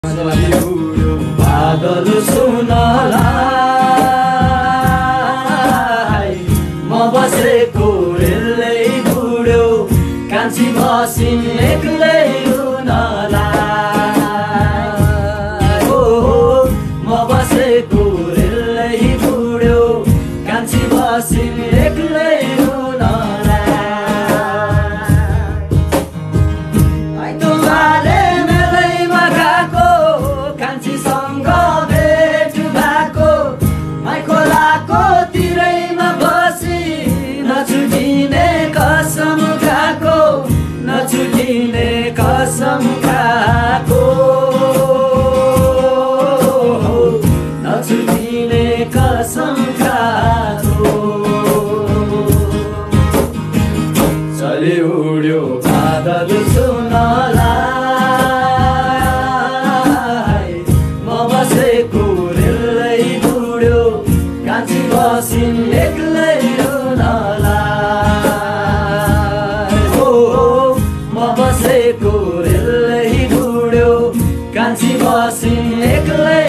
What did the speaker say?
बादल सुनलाई म बसेको रेलै बुढ्यो कान्छी बसिन् एक्लै हुनलाई हो म बसेको रेलै बुढ्यो कान्छी बसिन् एक्लै कसम खाको नछुटिने कसम खाको चली उड्यो बादल सुनलाई म बसेको रेलै बुढ्यो कान्छी बसिन् एक्लै हुनलाई हो म बसेको रेलै बुढ्यो कान्छी बसिन् एक्लै